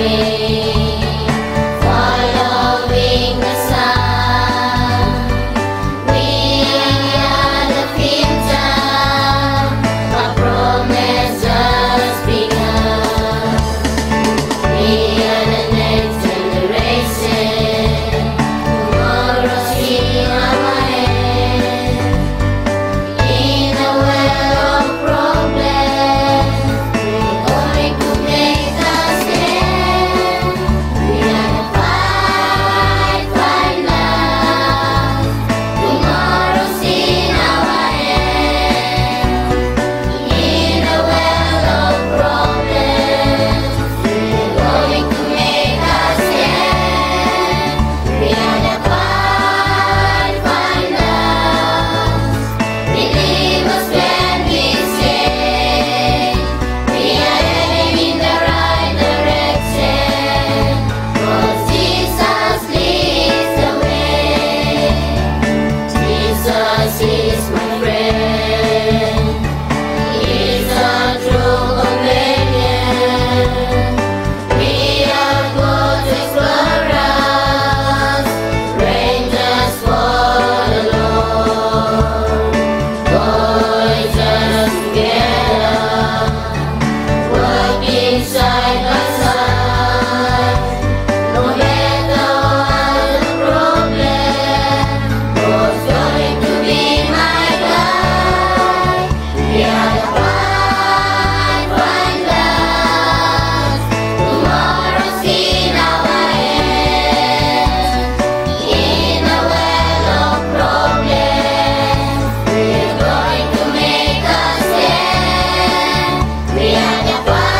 following the sun. We are the future, our promise has begun. We are the next generation, tomorrow's in our hands. In a world of problems, we're going to make a stand. We are the Pathfinders, tomorrow's in our hands. In a world of problems, we're going to make a stand. We are the Pathfinders, believe us when we say we are heading in the right direction, 'cause Jesus leads the way. Jesus is my friend, He's a true companion. We are God's explorers, rangers for the Lord. Boys just together, working side by side. No matter what the problem, God's going to be my guide. We are the Pathfinders, tomorrow's in our hands. In a world of problems, we're going to make a stand. We are the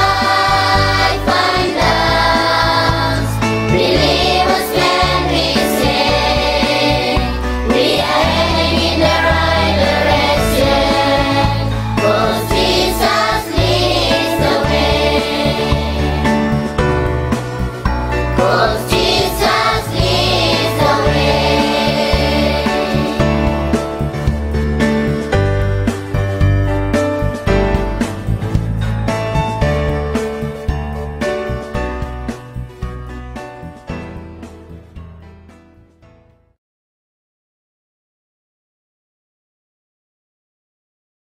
Pathfinders, believe us when we say we are heading in the right direction, 'cause Jesus leads the way. 'Cause